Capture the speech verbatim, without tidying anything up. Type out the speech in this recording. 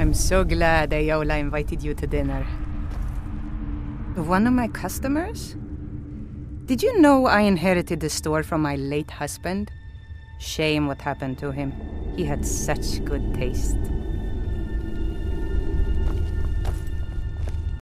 I'm so glad Ayola invited you to dinner. One of my customers? Did you know I inherited the store from my late husband? Shame what happened to him. He had such good taste.